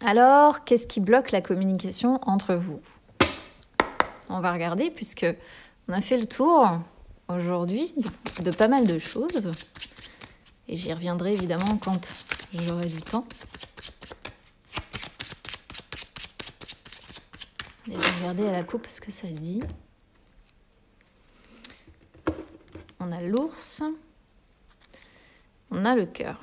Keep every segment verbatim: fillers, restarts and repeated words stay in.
Alors, qu'est-ce qui bloque la communication entre vous? On va regarder puisque on a fait le tour aujourd'hui de pas mal de choses. Et j'y reviendrai évidemment quand j'aurai du temps. Allez, je vais regarder à la coupe ce que ça dit. On a l'ours. On a le cœur.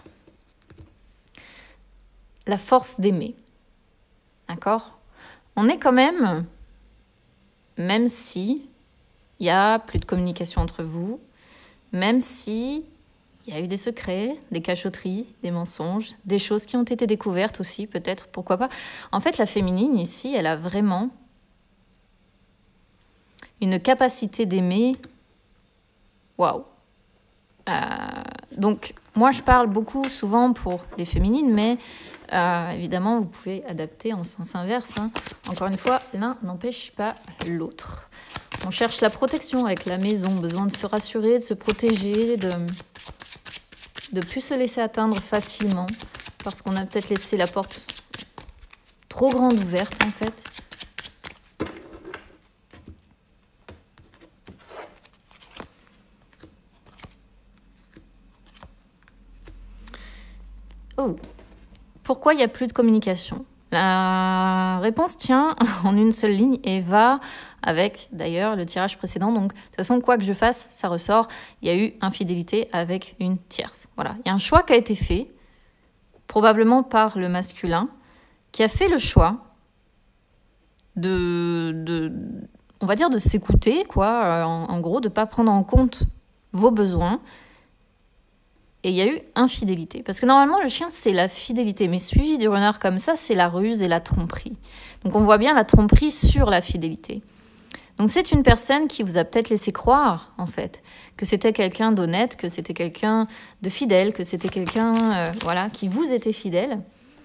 La force d'aimer. D'accord? On est quand même, même si il y a plus de communication entre vous, même si il y a eu des secrets, des cachotteries, des mensonges, des choses qui ont été découvertes aussi, peut-être, pourquoi pas. En fait, la féminine, ici, elle a vraiment une capacité d'aimer. Waouh! Euh, donc, moi, je parle beaucoup, souvent, pour les féminines, mais euh, évidemment, vous pouvez adapter en sens inverse. Hein. Encore une fois, l'un n'empêche pas l'autre. On cherche la protection avec la maison, besoin de se rassurer, de se protéger, de de plus se laisser atteindre facilement, parce qu'on a peut-être laissé la porte trop grande ouverte, en fait. Oh. Pourquoi il n'y a plus de communication? La réponse tient en une seule ligne et va avec, d'ailleurs, le tirage précédent. Donc, de toute façon, quoi que je fasse, ça ressort. Il y a eu infidélité avec une tierce. Voilà. Il y a un choix qui a été fait, probablement par le masculin, qui a fait le choix de, de on va dire, de s'écouter, quoi, en, en gros, de ne pas prendre en compte vos besoins. Et il y a eu infidélité. Parce que normalement, le chien, c'est la fidélité. Mais suivi du renard comme ça, c'est la ruse et la tromperie. Donc on voit bien la tromperie sur la fidélité. Donc c'est une personne qui vous a peut-être laissé croire, en fait, que c'était quelqu'un d'honnête, que c'était quelqu'un de fidèle, que c'était quelqu'un euh, voilà, qui vous était fidèle.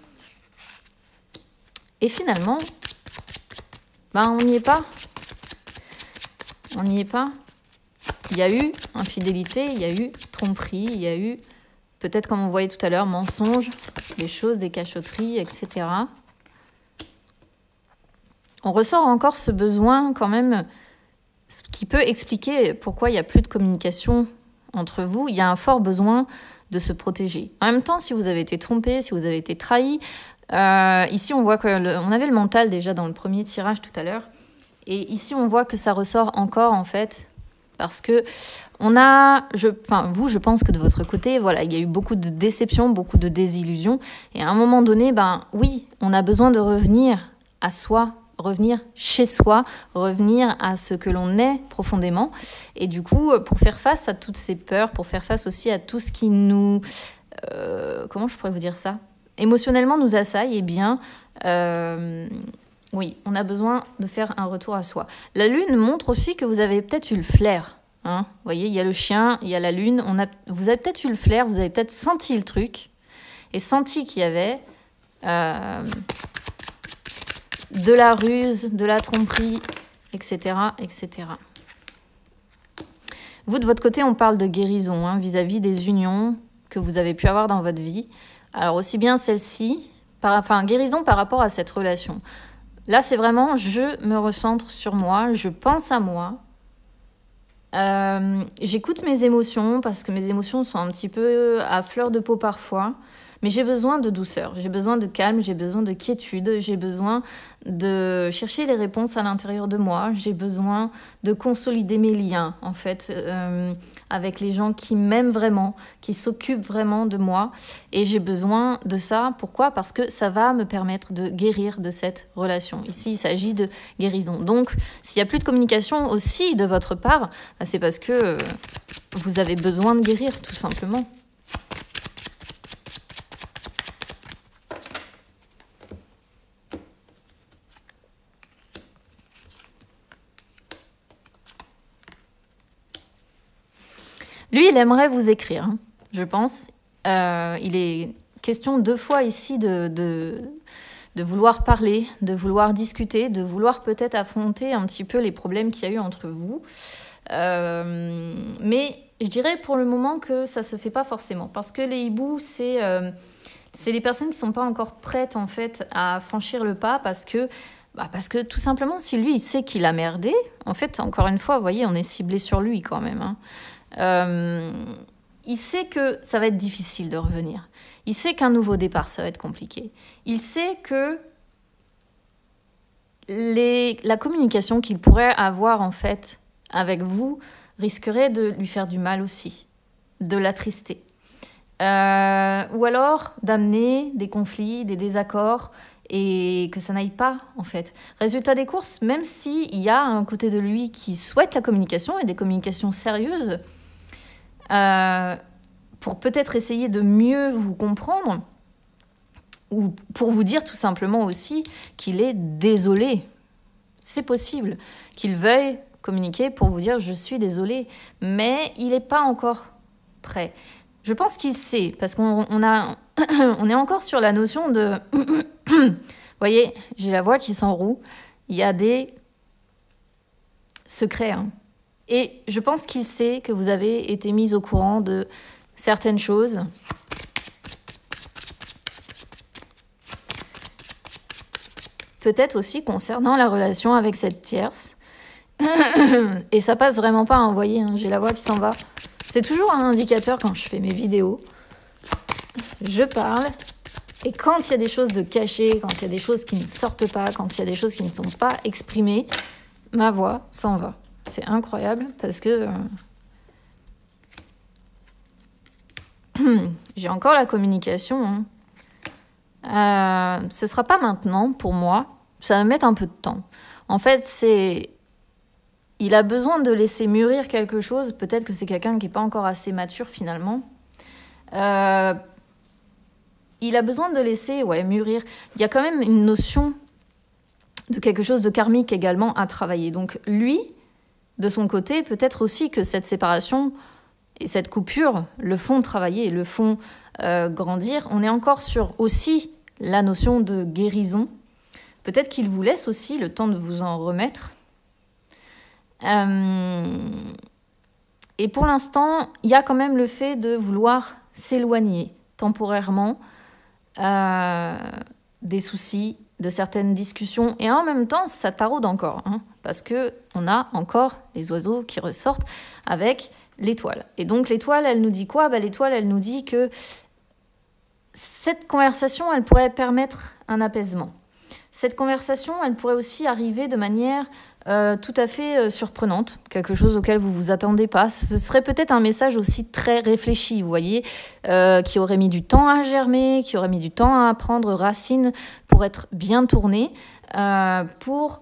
Et finalement, ben, on n'y est pas. On n'y est pas. Il y a eu infidélité, il y a eu tromperie, il y a eu, peut-être comme on voyait tout à l'heure, mensonges, des choses, des cachotteries, et cetera. On ressort encore ce besoin quand même, ce qui peut expliquer pourquoi il n'y a plus de communication entre vous. Il y a un fort besoin de se protéger. En même temps, si vous avez été trompé, si vous avez été trahi, euh, ici on voit qu'on avait le mental déjà dans le premier tirage tout à l'heure, et ici on voit que ça ressort encore en fait. Parce que on a, je, enfin vous, je pense que de votre côté, voilà, il y a eu beaucoup de déceptions, beaucoup de désillusions. Et à un moment donné, ben oui, on a besoin de revenir à soi, revenir chez soi, revenir à ce que l'on est profondément. Et du coup, pour faire face à toutes ces peurs, pour faire face aussi à tout ce qui nous, euh, comment je pourrais vous dire ça, émotionnellement nous assaille, eh bien. Euh, Oui, on a besoin de faire un retour à soi. La lune montre aussi que vous avez peut-être eu le flair. Hein, vous voyez, il y a le chien, il y a la lune. On a, vous avez peut-être eu le flair, vous avez peut-être senti le truc et senti qu'il y avait euh, de la ruse, de la tromperie, et cetera, et cetera. Vous, de votre côté, on parle de guérison hein, vis-à-vis des unions que vous avez pu avoir dans votre vie. Alors, aussi bien celle-ci, par, enfin, guérison par rapport à cette relation. Là, c'est vraiment, je me recentre sur moi, je pense à moi. Euh, j'écoute mes émotions parce que mes émotions sont un petit peu à fleur de peau parfois. Mais j'ai besoin de douceur, j'ai besoin de calme, j'ai besoin de quiétude, j'ai besoin de chercher les réponses à l'intérieur de moi, j'ai besoin de consolider mes liens, en fait, euh, avec les gens qui m'aiment vraiment, qui s'occupent vraiment de moi. Et j'ai besoin de ça. Pourquoi? Parce que ça va me permettre de guérir de cette relation. Ici, il s'agit de guérison. Donc, s'il n'y a plus de communication aussi de votre part, bah, c'est parce que euh, vous avez besoin de guérir, tout simplement. Lui, il aimerait vous écrire, hein, je pense. Euh, il est question deux fois ici de, de, de vouloir parler, de vouloir discuter, de vouloir peut-être affronter un petit peu les problèmes qu'il y a eu entre vous. Euh, mais je dirais pour le moment que ça ne se fait pas forcément. Parce que les hiboux, c'est... Euh, c'est les personnes qui sont pas encore prêtes en fait à franchir le pas parce que, bah parce que tout simplement, si lui il sait qu'il a merdé, en fait, encore une fois, vous voyez, on est ciblé sur lui quand même. Hein. Euh, il sait que ça va être difficile de revenir. Il sait qu'un nouveau départ, ça va être compliqué. Il sait que les, la communication qu'il pourrait avoir en fait avec vous risquerait de lui faire du mal aussi, de l'attrister. Euh, ou alors d'amener des conflits, des désaccords et que ça n'aille pas en fait. Résultat des courses, même s'il y a un côté de lui qui souhaite la communication et des communications sérieuses euh, pour peut-être essayer de mieux vous comprendre ou pour vous dire tout simplement aussi qu'il est désolé. C'est possible qu'il veuille communiquer pour vous dire je suis désolé, mais il n'est pas encore prêt. Je pense qu'il sait, parce qu'on on a, on est encore sur la notion de... Vous voyez, j'ai la voix qui s'enroue. Il y a des secrets. Hein. Et je pense qu'il sait que vous avez été mis au courant de certaines choses. Peut-être aussi concernant la relation avec cette tierce. Et ça passe vraiment pas, hein, vous voyez, hein, j'ai la voix qui s'en va. C'est toujours un indicateur quand je fais mes vidéos. Je parle. Et quand il y a des choses de cachées, quand il y a des choses qui ne sortent pas, quand il y a des choses qui ne sont pas exprimées, ma voix s'en va. C'est incroyable parce que euh... j'ai encore la communication. Hein. Euh, ce ne sera pas maintenant pour moi. Ça va mettre un peu de temps. En fait, c'est... Il a besoin de laisser mûrir quelque chose. Peut-être que c'est quelqu'un qui n'est pas encore assez mature finalement. Euh, il a besoin de laisser ouais, mûrir. Il y a quand même une notion de quelque chose de karmique également à travailler. Donc lui, de son côté, peut-être aussi que cette séparation et cette coupure le font travailler, le font euh, grandir. On est encore sur aussi la notion de guérison. Peut-être qu'il vous laisse aussi le temps de vous en remettre. Euh, et pour l'instant, il y a quand même le fait de vouloir s'éloigner temporairement euh, des soucis, de certaines discussions. Et en même temps, ça taraude encore, hein, parce qu'on a encore les oiseaux qui ressortent avec l'étoile. Et donc l'étoile, elle nous dit quoi? Bah, l'étoile, elle nous dit que cette conversation, elle pourrait permettre un apaisement. Cette conversation, elle pourrait aussi arriver de manière euh, tout à fait euh, surprenante, quelque chose auquel vous ne vous attendez pas. Ce serait peut-être un message aussi très réfléchi, vous voyez, euh, qui aurait mis du temps à germer, qui aurait mis du temps à prendre racine pour être bien tourné, euh, pour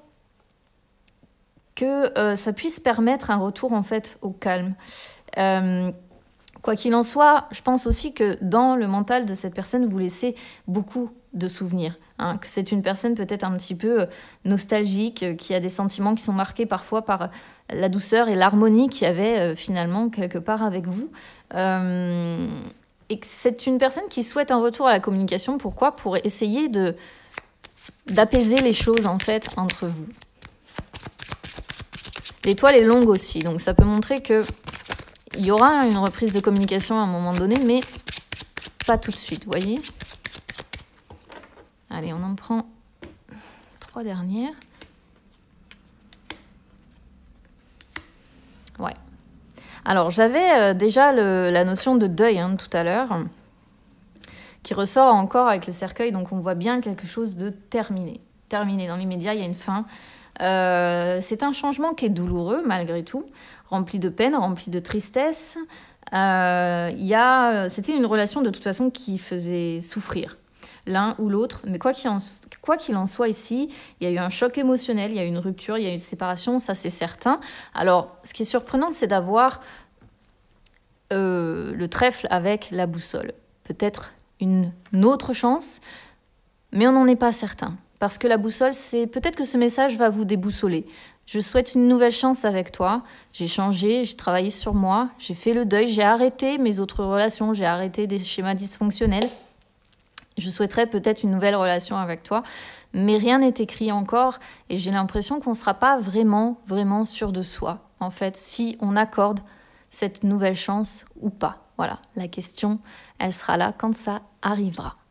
que euh, ça puisse permettre un retour en fait au calme. Euh, Quoi qu'il en soit, je pense aussi que dans le mental de cette personne, vous laissez beaucoup de souvenirs. Hein, que c'est une personne peut-être un petit peu nostalgique, qui a des sentiments qui sont marqués parfois par la douceur et l'harmonie qu'il y avait euh, finalement quelque part avec vous. Euh, et que c'est une personne qui souhaite un retour à la communication. Pourquoi? Pour essayer de, d'apaiser les choses en fait entre vous. L'étoile est longue aussi, donc ça peut montrer que il y aura une reprise de communication à un moment donné, mais pas tout de suite, vous voyez. Allez, on en prend trois dernières. Ouais. Alors, j'avais euh, déjà le, la notion de deuil hein, tout à l'heure, qui ressort encore avec le cercueil, donc on voit bien quelque chose de terminé. Terminé, dans l'immédiat, il y a une fin. Euh, c'est un changement qui est douloureux malgré tout, rempli de peine, rempli de tristesse. Euh, y a, c'était une relation de toute façon qui faisait souffrir l'un ou l'autre, mais quoi qu'il en, quoi qu'il en soit ici, il y a eu un choc émotionnel, il y a eu une rupture, il y a eu une séparation, ça c'est certain. Alors, ce qui est surprenant, c'est d'avoir euh, le trèfle avec la boussole. Peut-être une autre chance, mais on n'en est pas certain. Parce que la boussole, c'est peut-être que ce message va vous déboussoler. Je souhaite une nouvelle chance avec toi. J'ai changé, j'ai travaillé sur moi, j'ai fait le deuil, j'ai arrêté mes autres relations, j'ai arrêté des schémas dysfonctionnels. Je souhaiterais peut-être une nouvelle relation avec toi, mais rien n'est écrit encore et j'ai l'impression qu'on ne sera pas vraiment, vraiment sûr de soi, en fait, si on accorde cette nouvelle chance ou pas. Voilà, la question, elle sera là quand ça arrivera.